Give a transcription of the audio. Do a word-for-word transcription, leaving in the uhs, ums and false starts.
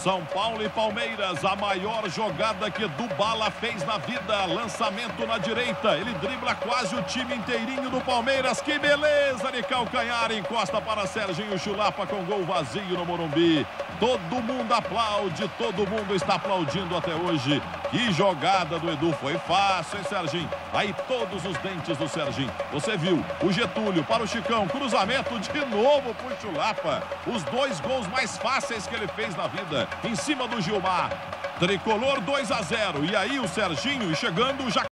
São Paulo e Palmeiras, a maior jogada que Dybala fez na vida. Lançamento na direita, ele dribla quase o time inteirinho do Palmeiras. Que beleza de calcanhar, encosta para Serginho Chulapa com gol vazio no Morumbi. Todo mundo aplaude, todo mundo está aplaudindo até hoje. Que jogada do Edu, foi fácil, hein, Serginho? Aí todos os dentes do Serginho. Você viu o Getúlio para o Chicão, cruzamento de novo para o Chulapa. Os dois gols mais fáceis que ele fez na vida, em cima do Gilmar. Tricolor dois a zero, e aí o Serginho chegando já